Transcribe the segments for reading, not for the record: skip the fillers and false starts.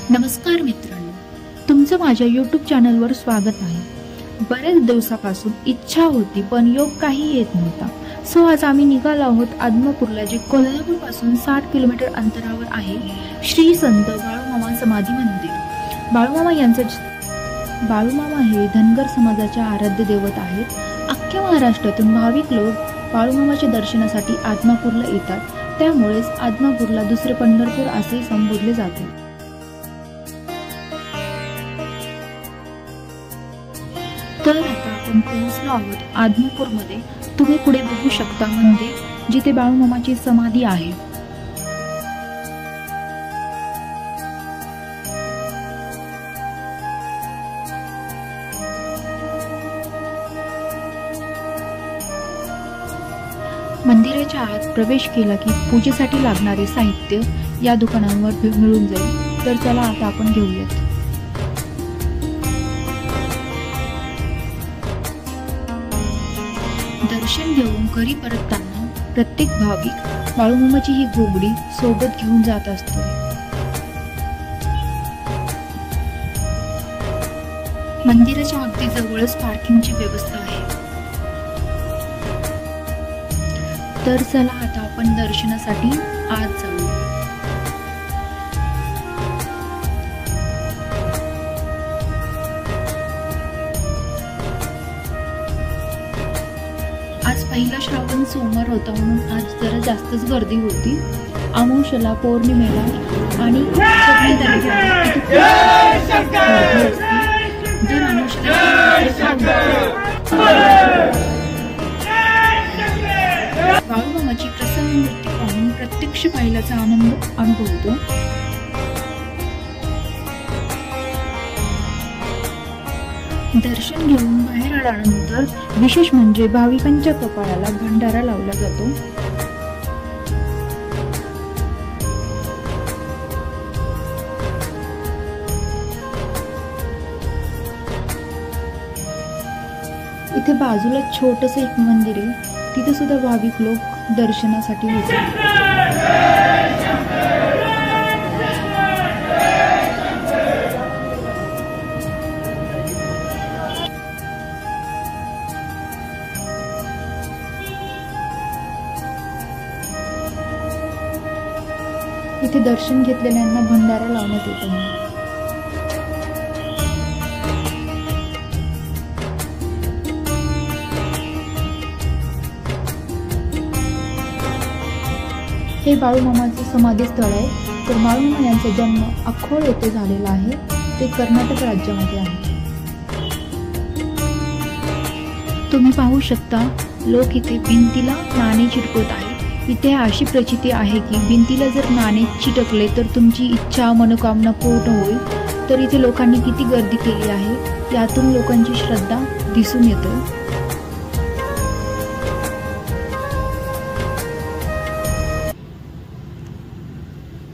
नमस्कार मित्रांनो, तुमचं माझ्या YouTube चॅनलवर स्वागत आहे। बरेच दिवसापासून इच्छा होती पण योग काही येत नव्हता। सो आज आम्ही निघालो आहोत आदमापूरला, जे कोल्हापूर पासून 60 किलोमीटर अंतरावर आहे। श्री संत बाळूमामा समाधी मंदिर। बाळूमामा हे धनगर समाजाचे आराध्य दैवत आहेत। अख्ख्या महाराष्ट्रातून भाविक लोक बाळूमामाच्या दर्शनासाठी आदमापूरला येतात, त्यामुळेच आदमापूरला दुसरे पंढरपूर असे संबोधले जाते। तर आता आपण पोहोचलो आहोत आदमापूरमध्ये। तुम्ही पुढे बघू शकता मंदिर, जिथे बाळूमामाची समाधी आहे। मंदिराच्या आत प्रवेश केला की पूजेसाठी लागणारे साहित्य या दुकानांवर मिळून जाईल। तर चला आता आपण घेऊयात। दर्शन घेऊन घरी परतताना प्रत्येक भाविक बाळूमामाची ही घोगडी सोबत घेऊन जात असतो। मंदिराच्या अगदी जवळच पार्किंगची व्यवस्था आहे। तर चला आता आपण दर्शनासाठी आत जाऊ। आज पहिला श्रावण सोमवार होता, म्हणून आज जरा जास्तच गर्दी होती। अमावस्येला, पौर्णिमेला आणि बाळूमामाची प्रसन्न मूर्ती पाहून प्रत्यक्ष पाहिल्याचा आनंद अनुभवतो। दर्शन घेऊन बाहेर आल्यानंतर विशेष म्हणजे भाविकांच्या कपाळाला भंडारा लावला जातो। इथे बाजूला छोटस एक मंदिर आहे, तिथे सुद्धा भाविक लोक दर्शनासाठी येतात। इथे दर्शन घेतलेल्यांना भंडारा लावण्यात येतो। हे बाळूमामाचे समाधी स्थळ आहे। तर बाळूमामा यांचा जन्म अक्कोळ येथे झालेला आहे, ते कर्नाटक राज्यामध्ये आहे। तुम्ही पाहू शकता, लोक इथे भिंतीला नाणे चिटकवत आहेत। इथे अशी प्रचिती आहे की भिंतीला जर नाणे चिटकले तर तुमची इच्छा, मनोकामना पूर्ण होईल। तर इथे लोकांनी किती गर्दी केली आहे, यातून लोकांची श्रद्धा दिसून येते।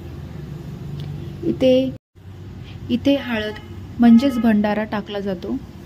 इथे हळद म्हणजेच भंडारा टाकला जातो।